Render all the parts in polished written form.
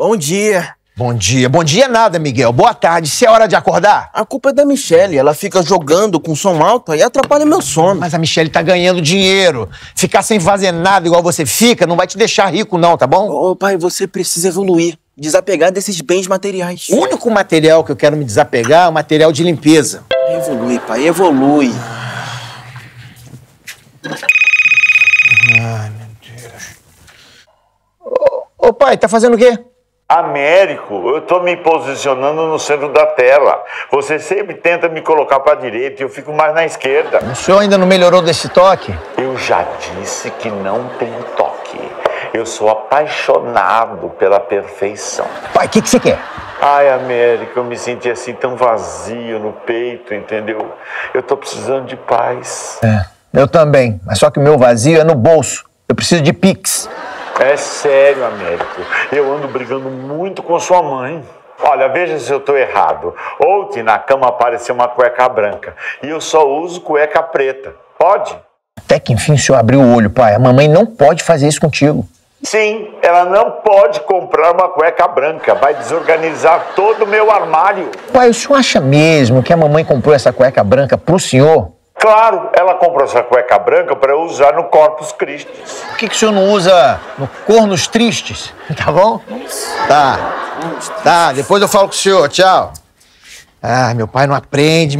Bom dia. Bom dia. Bom dia nada, Miguel. Boa tarde. Se é hora de acordar? A culpa é da Michelle. Ela fica jogando com som alto e atrapalha meu sono. Mas a Michelle tá ganhando dinheiro. Ficar sem fazer nada igual você fica não vai te deixar rico não, tá bom? Ô, pai, você precisa evoluir. Desapegar desses bens materiais. O único material que eu quero me desapegar é o material de limpeza. Evolui, pai. Evolui. Ai, meu Deus. Ô, pai, tá fazendo o quê? Américo, eu tô me posicionando no centro da tela. Você sempre tenta me colocar pra direita e eu fico mais na esquerda. O senhor ainda não melhorou desse toque? Eu já disse que não tem toque. Eu sou apaixonado pela perfeição. Pai, o que você quer? Ai, Américo, eu me senti assim tão vazio no peito, entendeu? Eu tô precisando de paz. Eu também. Mas só que o meu vazio é no bolso. Eu preciso de Pix. É sério, Américo. Eu ando brigando muito com sua mãe. Olha, veja se eu tô errado. Ontem na cama apareceu uma cueca branca e eu só uso cueca preta. Pode? Até que enfim o senhor abriu o olho, pai. A mamãe não pode fazer isso contigo. Sim, ela não pode comprar uma cueca branca. Vai desorganizar todo o meu armário. Pai, o senhor acha mesmo que a mamãe comprou essa cueca branca pro senhor? Claro, ela comprou essa cueca branca para eu usar no Corpus Christi. Por que o senhor não usa no Cornos Tristes? Tá bom? Tá, depois eu falo com o senhor. Tchau. Ah, meu pai não aprende,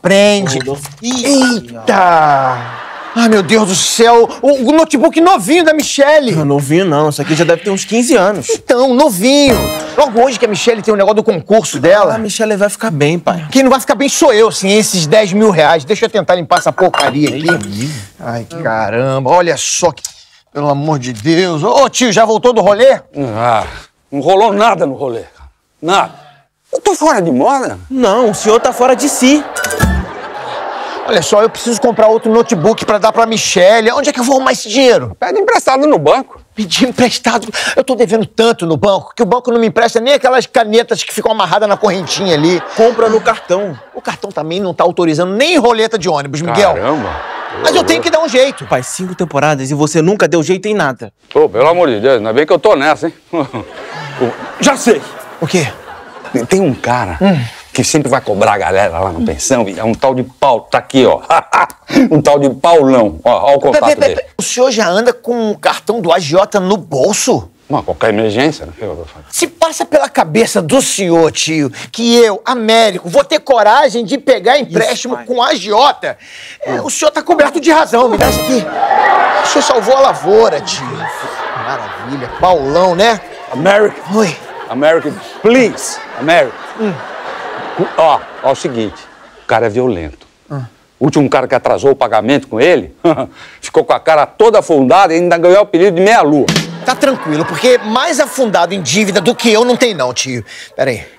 Eita! Ai, meu Deus do céu! O notebook novinho da Michelle! Não, novinho não. Isso aqui já deve ter uns 15 anos. Então, novinho! Logo hoje que a Michelle tem um negócio do concurso dela. A Michelle vai ficar bem, pai. Quem não vai ficar bem sou eu, sim, esses 10 mil reais. Deixa eu tentar limpar essa porcaria aqui. Ai, caramba, olha só que... Pelo amor de Deus. Ô, tio, já voltou do rolê? Ah, não rolou nada no rolê. Nada. Eu tô fora de moda. Não, o senhor tá fora de si. Olha só, eu preciso comprar outro notebook pra dar pra Michelle. Onde é que eu vou arrumar esse dinheiro? Pede emprestado no banco. Pedir emprestado. Eu tô devendo tanto no banco que o banco não me empresta nem aquelas canetas que ficam amarradas na correntinha ali. Compra no cartão. O cartão também não tá autorizando nem roleta de ônibus, Miguel. Caramba. Mas eu tenho que dar um jeito. Pai, 5 temporadas e você nunca deu jeito em nada. Ô, pelo amor de Deus, ainda bem que eu tô nessa, hein? Já sei. O quê? Tem um cara que sempre vai cobrar a galera lá na pensão. É um tal de Paulo. Tá aqui, ó. Um tal de Paulão. Ó o contato dele. O senhor já anda com o cartão do agiota no bolso? Mas qualquer emergência, né? Se passa pela cabeça do senhor, tio, que eu, Américo, vou ter coragem de pegar empréstimo com agiota, o senhor tá coberto de razão. Me dá isso aqui. O senhor salvou a lavoura, tio. Maravilha. Paulão, né? American. Oi. American, please. American. Ó, o seguinte. O cara é violento. O último cara que atrasou o pagamento com ele ficou com a cara toda afundada e ainda ganhou o apelido de meia-lua. Tá tranquilo, porque mais afundado em dívida do que eu não tem não, tio. Pera aí.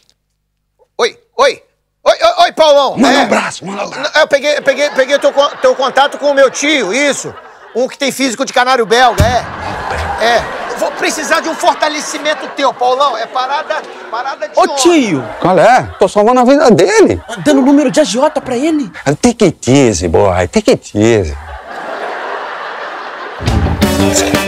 Oi, Paulão. Manda um abraço, manda um abraço. Eu peguei teu contato com o meu tio, isso. Um que tem físico de canário belga, Vou precisar de um fortalecimento teu, Paulão. É parada de Ô, tio! Qual é? Tô salvando a vida dele. Dando número de agiota pra ele. Take it easy, boy. Take it easy.